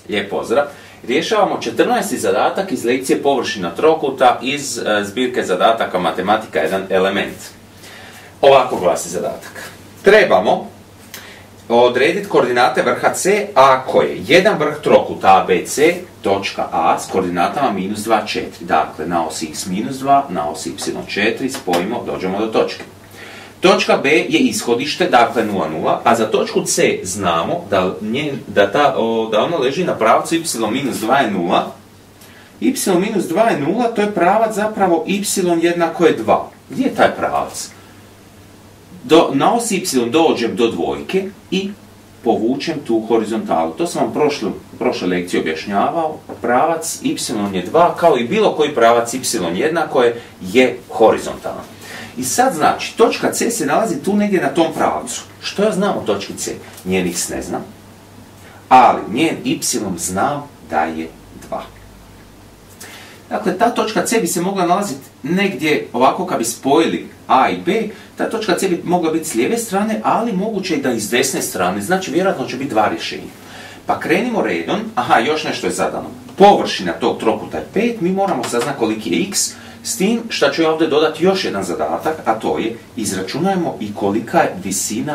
Lijep pozdrav. Rješavamo 14. zadatak iz lekcije površina trokuta iz zbirke zadataka Matematika 1 element. Ovako glasi zadatak. Trebamo odrediti koordinate vrha C ako je jedan vrh trokuta ABC, točka A s koordinatama minus 2, 4. Dakle, na osi x minus 2, na osi y4 spojimo, dođemo do točke. Točka B je ishodište, dakle 0, 0, a za točku C znamo da ona leži na pravcu y minus 2 je 0. Y minus 2 je 0, to je pravac zapravo y jednako je 2. Gdje je taj pravac? Na osi y dođem do dvojke i povučem tu horizontalu. To sam vam prošle lekcije objašnjavao. Pravac y je 2, kao i bilo koji pravac y jednako je horizontalan. I sad znači, točka C se nalazi tu negdje na tom pravcu. Što ja znam o točki C? Njen x ne znam, ali njen y znam da je 2. Dakle, ta točka C bi se mogla nalaziti negdje ovako kad bi spojili A i B. Ta točka C bi mogla biti s lijeve strane, ali moguće je da i s desne strane. Znači, vjerojatno će biti dva rješenja. Pa krenimo redom. Aha, još nešto je zadano. Površina tog trokuta je 5, mi moramo saznati koliki je x, s tim što ću ja ovdje dodati još jedan zadatak, a to je izračunajmo i kolika je visina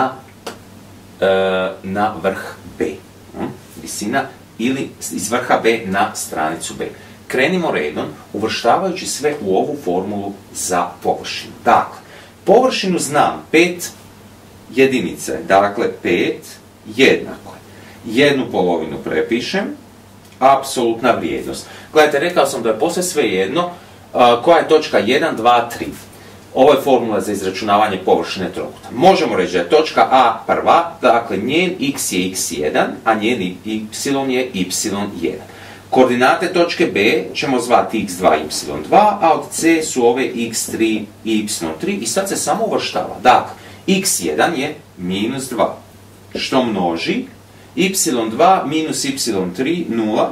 na vrh B. Visina ili iz vrha B na stranicu B. Krenimo redom, uvrštavajući sve u ovu formulu za površinu. Dakle, površinu znam 5 jedinice, dakle 5 jednako je. 1/2 prepišem, apsolutna vrijednost. Gledajte, rekao sam da je posve sve jedno koja je točka 1, 2, 3. Ovo je formula za izračunavanje površine trokuta. Možemo reći da je točka A prva, dakle njen x je x1, a njen y je y1. Koordinate točke B ćemo zvati x2, y2, a od C su ove x3 i y3 i sad se samo uvrštava. Dakle, x1 je minus 2, što množi y2 minus y3, 0,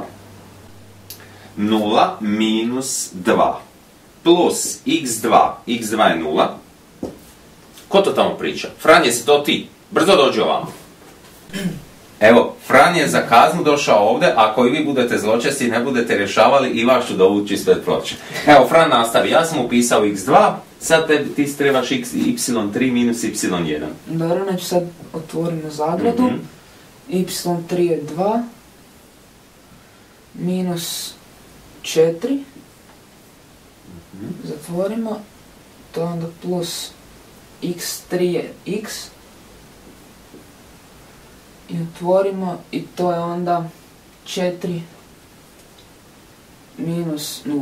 0 minus 2, plus x2 je 0. Ko to tamo priča? Fran, jesi to ti? Brzo dođi ovamo. Evo, Fran je za kaznu došao ovdje, ako i vi budete zločesti i ne budete rješavali, i vas ću dovući ispred ploče. Evo, Fran nastavi, ja sam upisao x2, sad ti trebaš y3 minus y1. Dobro, znači sad otvorimo zagradu. Y3 je 2 minus 4. Zatvorimo. To je onda plus x3 je x. I otvorimo i to je onda 4 minus 0.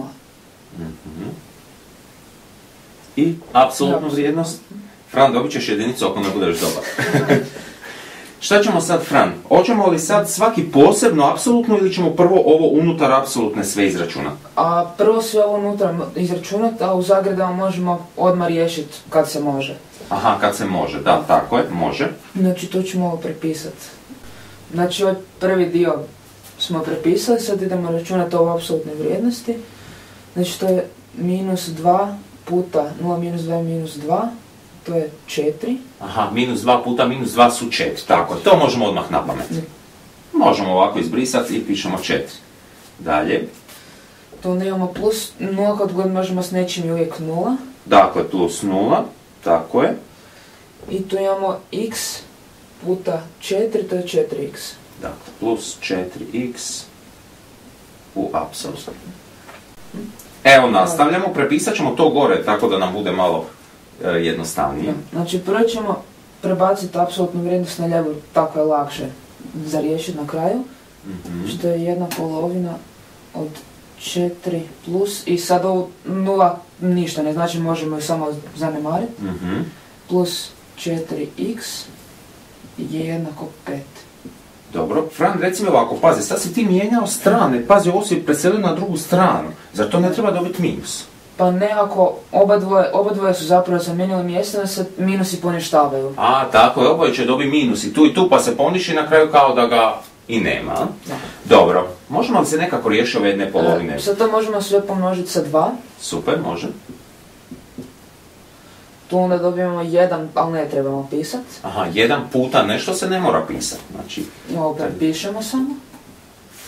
I apsolutnu vrijednost? Fran, dobit ćeš jedinicu ako ne budeš dobar. Šta ćemo sad, Fran? Hoćemo li sad svaki posebno apsolutno ili ćemo prvo ovo unutar apsolutne sve izračunati? Prvo sve ovo unutar izračunati, a u zagradama možemo odmah riješiti kad se može. Aha, kad se može, da, tako je, može. Znači, to ćemo ovo prepisati. Znači, ovaj prvi dio smo prepisali, sad idemo računati ovo apsolutne vrijednosti. Znači, to je minus 2 puta 0 minus 2 je minus 2, to je 4. Aha, minus 2 puta minus 2 su 4, tako, to možemo odmah na pamet. Možemo ovako izbrisati i pišemo 4. Dalje. To onda imamo plus 0, kad god možemo s nečim je uvijek 0. Dakle, plus 0, tako je. I tu imamo x puta 4, to je 4x. Dakle, plus 4x u apsolutno. Evo, nastavljamo, prepisat ćemo to gore, tako da nam bude malo jednostavnije. Znači, prvo ćemo prebaciti apsolutnu vrijednost na lijevo, tako je lakše za riješiti na kraju. Što je 1/2 od 4 plus, i sad ovo 0 ništa, ne znači možemo ju samo zanemariti. Plus 4x je jednako 5. Dobro, Fran, reci mi ovako, pazi, sad si ti mijenjao strane, pazi, ovo si preselio na drugu stranu, zar to ne treba dobiti minus? Pa ne, ako oba dvoje su zapravo zamijenili mjesto, da se minusi poništavaju. A, tako je, oboje će dobiti minus i tu pa se poniši na kraju kao da ga i nema. Da. Dobro, možemo li se nekako riješiti ove jedne polovine? Sad to možemo sve pomnožiti sa 2. Super, može. Tu onda dobijemo 1, ali ne trebamo pisati. Aha, 1 puta nešto se ne mora pisati. Znači, ovo prepišemo samo.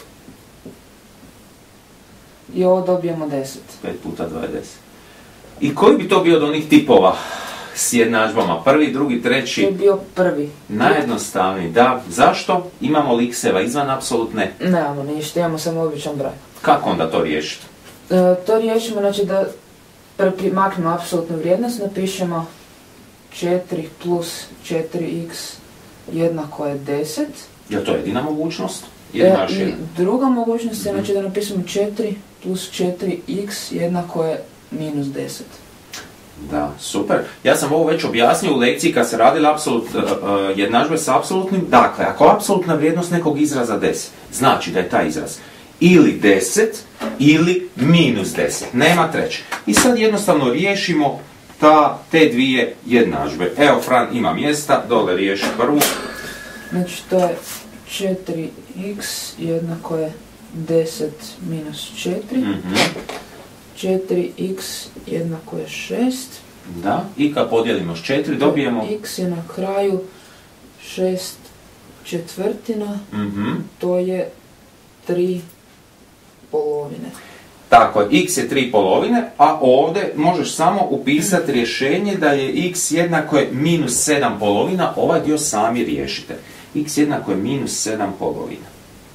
i ovo dobijemo 10. 5 puta 2 je 10. I koji bi to bio od onih tipova s jednadžbama? Prvi, drugi, treći? To je bio prvi. Najjednostavniji, da. Zašto? Imamo li x-eva izvan apsolutne? Nemamo ništa, imamo samo običan broj. Kako onda to riješiti? To riješimo, znači da maknemo apsolutnu vrijednost, napišemo 4 plus 4x jednako je 10. Je to jedina mogućnost? I druga mogućnost je znači da napisamo 4 plus 4x jednako je minus 10. Da, super. Ja sam ovo već objasnio u lekciji kad se radili jednadžbe s apsolutnim. Dakle, ako apsolutna vrijednost nekog izraza 10, znači da je taj izraz ili 10 ili minus 10. Nema treće. I sad jednostavno riješimo te dvije jednadžbe. Evo, Fran ima mjesta, dole riješi prvu. Znači to je 4x jednako je 10 minus 4. Mm-hmm. 4x jednako je 6. Da, i kad podijelimo s 4 dobijemo... X je na kraju 6 četvrtina, to je 3 polovine. Tako je, x je 3 polovine, a ovdje možeš samo upisati rješenje da je x jednako je minus 7 polovina, ovaj dio sami riješite. X jednako je minus 7 polovina.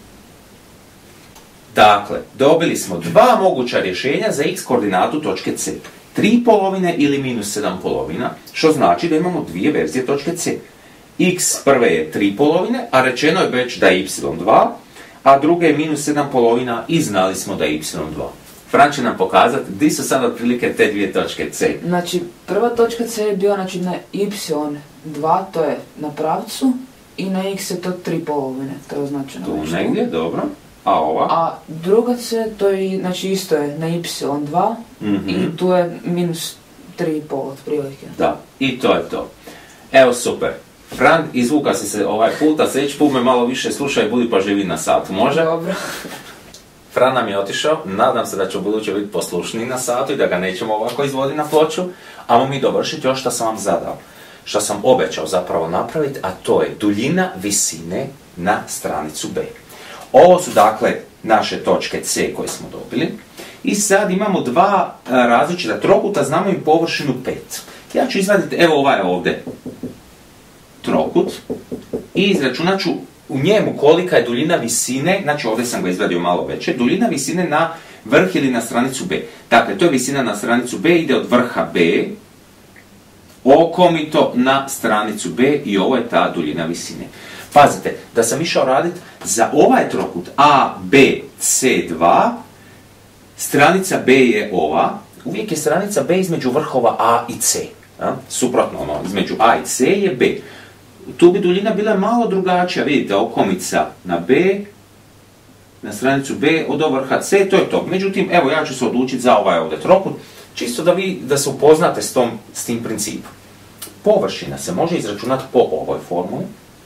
Dakle, dobili smo dva moguća rješenja za x koordinatu točke C. 3 polovine ili minus 7 polovina, što znači da imamo dvije verzije točke C. X prve je 3 polovine, a rečeno je već da je y2, a druge je minus 7 polovina i znali smo da je y2. Fran će nam pokazati gdje su sad otprilike te dvije točke C. Znači, prva točka C je bila znači, na y2, to je na pravcu, i na x je to 3 polovine, to je označeno. Tu negdje, dobro. A ova? A druga C, to je, znači isto je na y2, i tu je minus 3,5 otprilike. Da, i to je to. Evo, super. Fran, izvuka si se ovaj put, a sljedeći put me malo više slušaj i budi pažljivi na satu, može? Dobro. Fran nam je otišao, nadam se da će u buduće biti poslušniji na satu i da ga nećemo ovako izvoditi na ploču, a mi dovršiti još što sam vam zadao, što sam obećao zapravo napraviti, a to je duljina visine na stranicu B. Ovo su dakle naše točke C koje smo dobili i sad imamo dva različita trokuta, znamo i površinu 5. Ja ću izvaditi, evo ovaj ovdje trokut i izračunat ću u njemu kolika je duljina visine, znači ovdje sam ga izvadio malo veće, duljina visine na vrh ili na stranicu B. Dakle, to je visina na stranicu B, ide od vrha B, okomito na stranicu B i ovo je ta duljina visine. Pazite, da sam išao raditi za ovaj trokut A, B, C2, stranica B je ova, uvijek je stranica B između vrhova A i C. Suprotno, između A i C je B. Tu bi duljina bila malo drugačija, vidite, okomica na B, na stranicu B od vrha C, to je to. Međutim, evo ja ću se odlučiti za ovaj ovdje trokut, čisto da se upoznate s tim principom. Površina se može izračunati po ovoj formuli,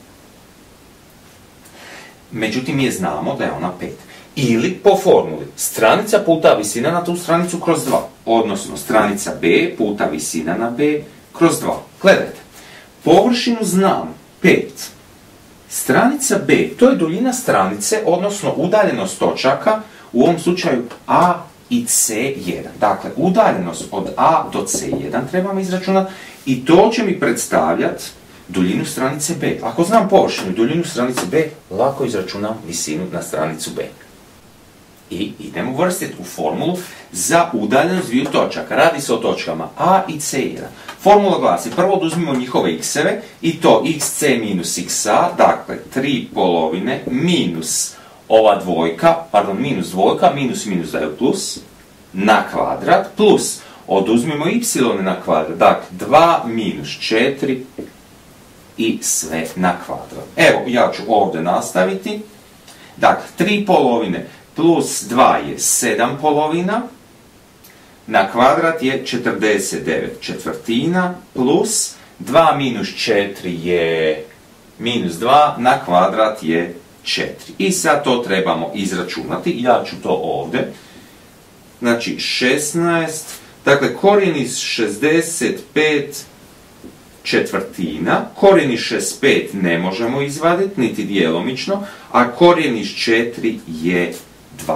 međutim mi je znamo da je ona 5. Ili po formuli stranica puta visina na tu stranicu kroz 2, odnosno stranica B puta visina na B kroz 2. Gledajte, površinu znam 5. Stranica B, to je duljina stranice, odnosno udaljenost točaka, u ovom slučaju A i C1. Dakle, udaljenost od A do C1 trebamo izračunati i to će mi predstavljati duljinu stranice B. Ako znam površinu i duljinu stranice B, lako izračunam visinu na stranicu B. I idemo uvrstiti u formulu za udaljenost dviju točaka. Radi se o točkama A i C1. Formula glasi, prvo oduzmimo njihove x-eve i to xc minus xa, dakle 3 polovine minus ova dvojka, minus dvojka, minus daju plus, na kvadrat, plus oduzmimo y na kvadrat, dakle 2 minus 4 i sve na kvadrat. Evo, ja ću ovdje nastaviti. Dakle, 3 polovine plus 2 je 7 polovina, na kvadrat je 49 četvrtina, plus 2 minus 4 je minus 2, na kvadrat je 4. I sad to trebamo izračunati, ja ću to ovdje. Znači 16, dakle korijen iz 65 četvrtina, korijen iz 65 ne možemo izvaditi, niti djelomično, a korijen iz 4 je 2.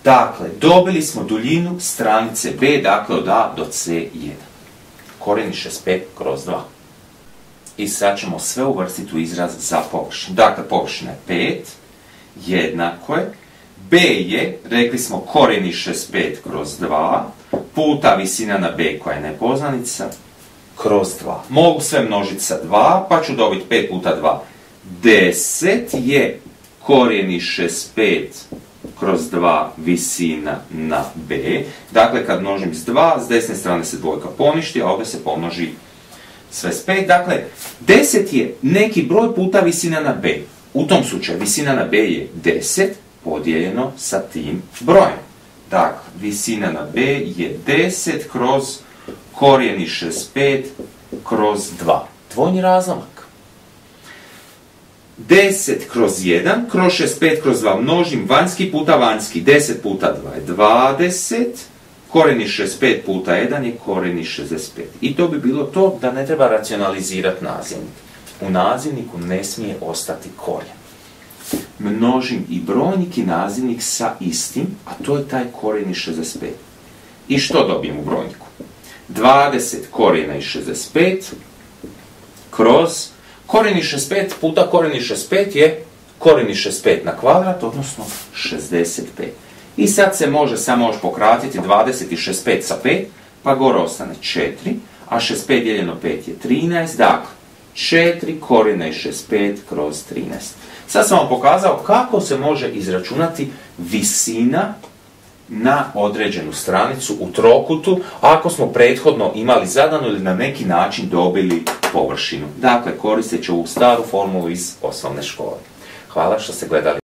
Dakle, dobili smo duljinu stranice B, dakle od A do C1. Korijeni 65 kroz 2. I sad ćemo sve uvrstiti u izraz za površinu. Dakle, površina je 5, jednako je. B je, rekli smo, korijeni 65 kroz 2, puta visina na B koja je nepoznanica, kroz 2. Mogu sve množiti sa 2, pa ću dobiti 5 puta 2. 10 je korijeni 65 kroz 2 visina na B. Dakle, kad množim s 2, s desne strane se dvojka poništi, a ovdje se pomnoži sve s 5. Dakle, 10 je neki broj puta visina na B. U tom slučaju visina na B je 10 podijeljeno sa tim brojem. Dakle, visina na B je 10 kroz korijeni 65 kroz 2. Dvojni razlomak. 10 kroz 1, kroz 65 kroz 2 množim vanjski puta vanjski. 10 puta 2 je 20, korijeni 65 puta 1 je korijeni 65. I to bi bilo to da ne treba racionalizirati nazivnik. U nazivniku ne smije ostati korijen. Množim i brojnik i nazivnik sa istim, a to je taj korijeni 65. I što dobijem u brojniku? 20 korijena i 65 kroz korijeni 65 puta korijeni 65 je korijeni 65 na kvadrat, odnosno 65. I sad se može samo još pokratiti 20 i 65 sa 5, pa gore ostane 4, a 65 dijeljeno 5 je 13, dakle 4 korijena i 65 kroz 13. Sad sam vam pokazao kako se može izračunati visina na određenu stranicu u trokutu, ako smo prethodno imali zadanu ili na neki način dobili površinu. Dakle, koristeći ovu staru formulu iz osnovne škole. Hvala što ste gledali.